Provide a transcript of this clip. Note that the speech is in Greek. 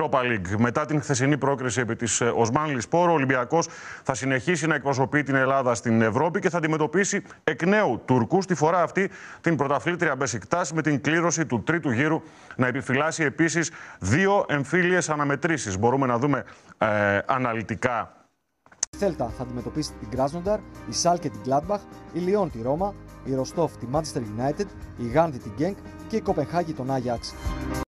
Europa League. Μετά την χθεσινή πρόκριση επί της Οσμάν Λισπόρ, ο Ολυμπιακός θα συνεχίσει να εκπροσωπεί την Ελλάδα στην Ευρώπη και θα αντιμετωπίσει εκ νέου Τουρκούς, τη φορά αυτή την πρωταθλήτρια Μπεσικτάς, με την κλήρωση του τρίτου γύρου να επιφυλάσει επίσης 2 εμφύλιες αναμετρήσεις. Μπορούμε να δούμε αναλυτικά. Η Θέλτα θα αντιμετωπίσει την Κράσνονταρ, η Σάλκε την Gladbach, η Λιόν τη Ρώμα, η Ροστόφ τη Manchester United, η Γάνδη την Γκένκ και η Κοπενχάγη τον Άγιαξ.